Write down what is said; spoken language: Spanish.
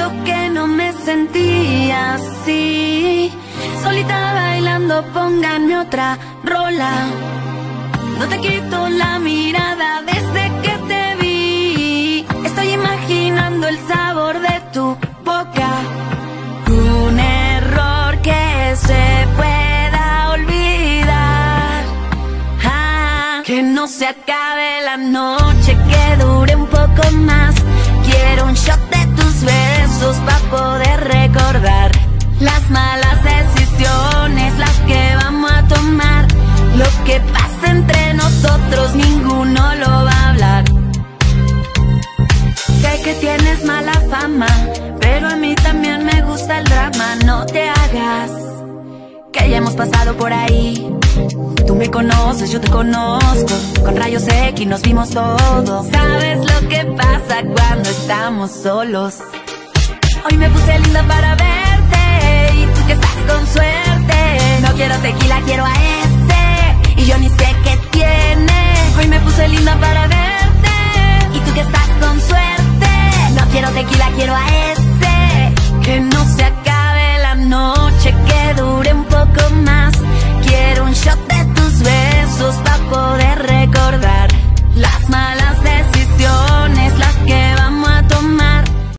que no me sentía así. Solita bailando, pónganme otra rola. No te quito la mirada desde que te vi. Estoy imaginando el sabor de tu boca. Un error que se pueda olvidar. Que no se acabe la noche, que dure un poco más. Quiero un shot de tus besos pa' poder recordar las malas decisiones, las que vamos a tomar. Lo que pasa entre nosotros ninguno lo va a hablar. Sé que tienes mala fama, pero a mí también me gusta el drama. No te hagas, que ya hemos pasado por ahí. Tú me conoces, yo te conozco. Con rayos X nos vimos todos. Sabes lo que pasa cuando estamos solos. Hoy me puse linda para verte, y tú que estás con suerte. No quiero tequila, quiero a ese, y yo ni sé qué tiene. Hoy me puse linda para verte, y tú que estás con suerte. No quiero tequila, quiero a ese, que no se acabe